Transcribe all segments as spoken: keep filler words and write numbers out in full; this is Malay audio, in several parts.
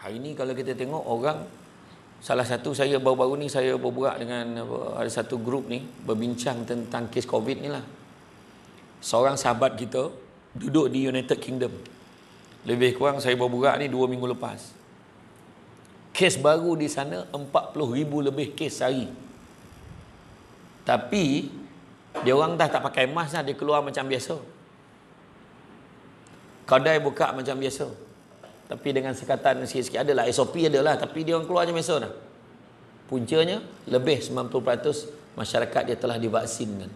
Hari ni kalau kita tengok orang, salah satu saya baru-baru ni saya berbual dengan apa, ada satu grup ni berbincang tentang kes COVID ni lah. Seorang sahabat kita duduk di United Kingdom. Lebih kurang saya berbual ni dua minggu lepas. Kes baru di sana empat puluh ribu lebih kes sehari. Tapi dia orang dah tak pakai mask dah, dia keluar macam biasa. Kedai buka macam biasa. Tapi dengan sekatan sikit-sikit adalah S O P adalah, tapi dia orang keluar macam biasa dah. Puncanya lebih sembilan puluh peratus masyarakat dia telah divaksinkan.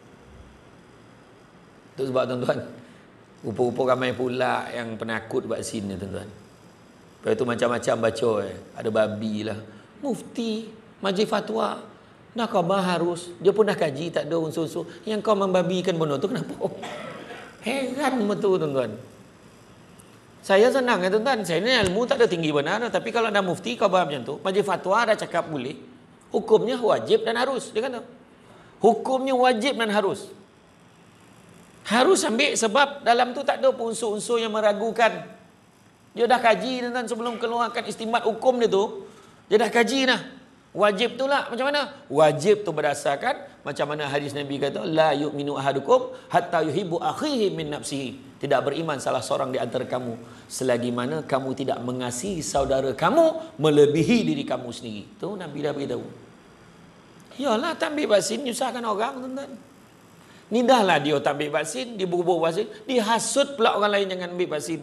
Itu sebab tuan-tuan, rupa-rupa ramai pula yang penakut vaksin ni tuan-tuan. Lepas tu macam-macam baca eh. Ada babi lah. Mufti, majlis fatwa, nak khabar harus. Dia pun dah kaji, tak ada unsur-unsur. Yang kau membabikan benda tu kenapa? Heran betul tuan-tuan. Saya senang ya tuan-tuan. Saya ni ilmu tak ada tinggi benar. Tapi kalau ada mufti khabar macam tu, majlis fatwa dah cakap boleh. Hukumnya wajib dan harus. Dia kata. Hukumnya wajib dan harus. Harus ambil sebab dalam tu tak ada unsur-unsur yang meragukan. Dia dah kaji tuan-tuan sebelum keluarkan istimbat hukum dia tu. Dia dah kaji dah. Wajib tu lah macam mana? Wajib tu berdasarkan macam mana hadis Nabi kata, la yu'minu ahadukum hatta yuhibbu akhihi min nafsihi. Tidak beriman salah seorang di antara kamu selagi mana kamu tidak mengasihi saudara kamu melebihi diri kamu sendiri. Tu Nabi dah beritahu. Yalah, tak ambil vaksin nyusahkan orang tuan-tuan. Ni dah lah dia tak ambil vaksin, dia berubah vaksin, dihasut pula orang lain jangan ambil vaksin.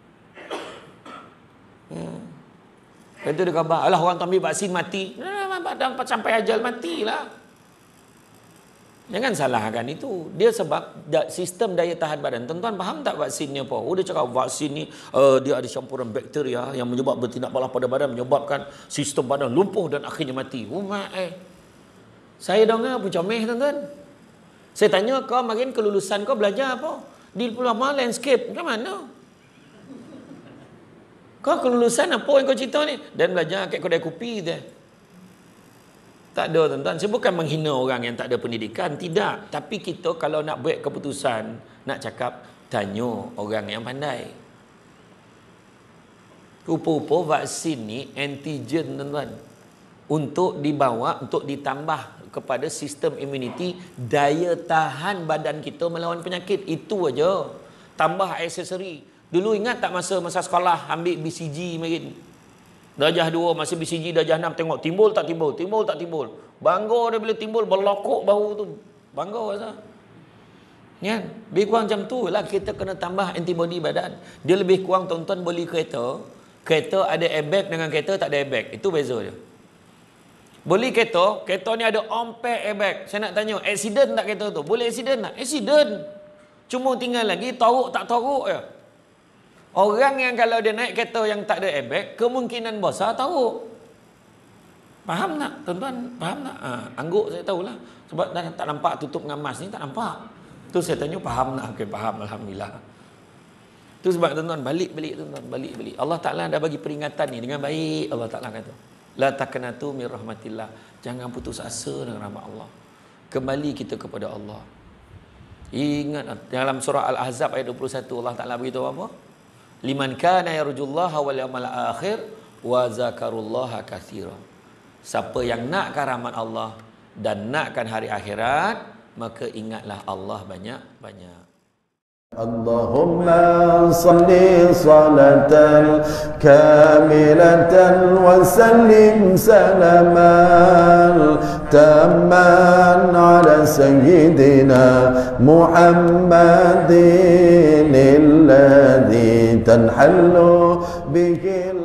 Hmm. Itu dia khabar, alah orang tak ambil vaksin mati. Nah, sampai ajal matilah. Jangan salahkan itu. Dia sebab sistem daya tahan badan. Tuan-tuan faham tak vaksinnya apa? Oh, dia cakap vaksin ni uh, dia ada campuran bakteria yang menyebab bertindak balas pada badan, menyebabkan sistem badan lumpuh dan akhirnya mati. Oh, eh. Saya dengar pun comel tuan-tuan. Saya tanya kau makin kelulusan kau belajar apa? Di Diploma Landscape. Macam mana? Kau kelulusan apa yang kau cerita ni? Dan belajar kat kedai kopi je. Tak ada tuan-tuan. Saya bukan menghina orang yang tak ada pendidikan. Tidak. Tapi kita kalau nak buat keputusan, nak cakap, tanya orang yang pandai. Rupa-rupa vaksin ni antigen tuan-tuan. Untuk dibawa, untuk ditambah kepada sistem imuniti, daya tahan badan kita melawan penyakit. Itu aja. Tambah aksesori. Dulu ingat tak masa masa sekolah ambil B C G makin. Darjah dua masih B C G, darjah enam tengok timbul tak timbul, timbul tak timbul. Bangga dia bila timbul berlokok bau tu. Bangga rasa. Kan? Lebih kurang macam tu lah kita kena tambah antibody badan. Dia lebih kurang tuan-tuan beli kereta, kereta ada airbag dengan kereta tak ada airbag. Itu beza dia. Beli kereta, kereta ni ada on-pack airbag. Saya nak tanya, accident tak kereta tu? Boleh accident tak? Accident. Cuma tinggal lagi taruk tak taruk je. Orang yang kalau dia naik kereta yang tak ada airbag, kemungkinan besar taruk. Faham tak tuan-tuan? Faham tak? Ha, angguk saya tahulah. Sebab dah tak nampak tutup dengan mask ni, tak nampak. Tu saya tanya, faham tak? Okey, faham. Alhamdulillah. Tu sebab tuan-tuan, balik-balik tuan-tuan, balik-balik. Allah Ta'ala dah bagi peringatan ni dengan baik. Allah Ta'ala kata, la taqnatu min rahmatillah. Jangan putus asa dengan rahmat Allah. Kembali kita kepada Allah. Ingat dalam surah Al-Ahzab ayat dua puluh satu Allah Ta'ala beritahu apa? Liman kana yarjullaha wal yawmal akhir wa zakarullaha katsira. Siapa yang nakkan rahmat Allah dan nakkan hari akhirat, maka ingatlah Allah banyak-banyak. Allahumma salli salatan kamilatan wa sallim salaman tamman ala sayyidina Muhammadin alladhi tanhallu bihi